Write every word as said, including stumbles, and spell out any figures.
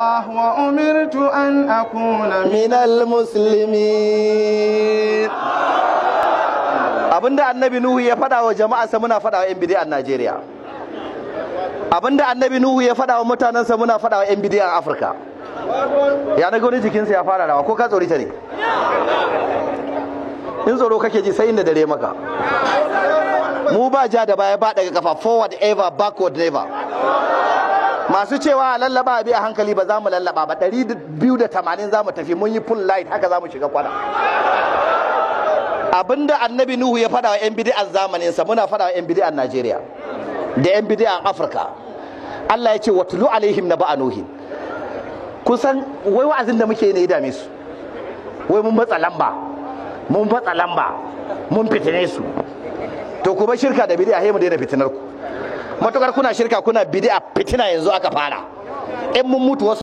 وأمرت أن أكون من المسلمين. abinda annabi Nuhu ya faɗa wa jama'arsa muna faɗa wa 'yan bid'a a Najeriya. Abinda annabi Nuhu ya faɗa wa mutanensa muna faɗa wa 'yan bid'a a Afirka. Ya na wani jikinsa ya fara rawa ko ka tsori ta ne? In tsoro kake ji sai inda dare maka. Mu ba ja da baya ba daga kafa, forward ever, backward never. Masu cewa lallaba bi a hankali ba za mu lallaba ba, ɗari biyu da tamanin za mu tafi, mun yi full light haka za mu shiga kwana. Abinda annabi Nuhu ya faɗa wa 'yan bid'an zamaninsa muna faɗa wa 'yan bid'an Najeriya da 'yan bid'an Afirka. Allah ya ce watlu alaihim naba'a nuhin. Kusan wai wa'azin da muke ne ya dame su, wai mun batsa lamba mun batsa lamba mun fitine su. To kuma shirka da bid'a sai mu daina fitinar ku. Matukar kuna shirka kuna bid'a, fitina yanzu aka fara. In mun mutu wasu